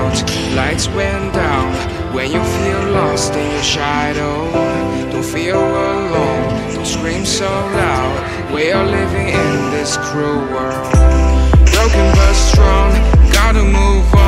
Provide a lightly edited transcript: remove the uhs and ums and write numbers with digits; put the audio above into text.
out, lights went down. When you feel lost in your shadow, don't feel alone, don't scream so loud. We are living in this cruel world, broken but strong, gotta move on.